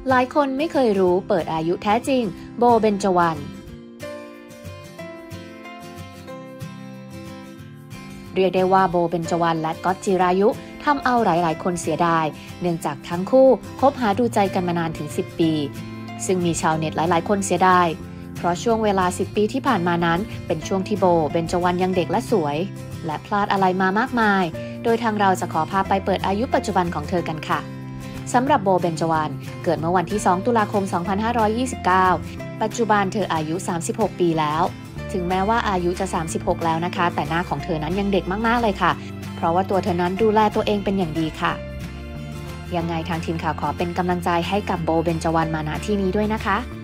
หลายคนไม่เคยรู้เปิดอายุแท้จริงโบเบญจวรรณเรียกได้ว่าโบเบญจวรรณและก๊อตจิรายุทำเอาหลายๆคนเสียดายเนื่องจากทั้งคู่คบหาดูใจกันมานานถึง10 ปีซึ่งมีชาวเน็ตหลายๆคนเสียดายเพราะช่วงเวลา10 ปีที่ผ่านมานั้นเป็นช่วงที่โบเบญจวรรณยังเด็กและสวยและพลาดอะไรมามากมายโดยทางเราจะขอพาไปเปิดอายุปัจจุบันของเธอกันค่ะสำหรับโบเบญจวรรณเกิดเมื่อวันที่2 ตุลาคม 2529 ปัจจุบันเธออายุ36 ปีแล้วถึงแม้ว่าอายุจะ36แล้วนะคะแต่หน้าของเธอนั้นยังเด็กมากๆเลยค่ะเพราะว่าตัวเธอนั้นดูแลตัวเองเป็นอย่างดีค่ะยังไงทางทีมข่าวขอเป็นกำลังใจให้กับโบเบญจวรรณมาณที่นี้ด้วยนะคะ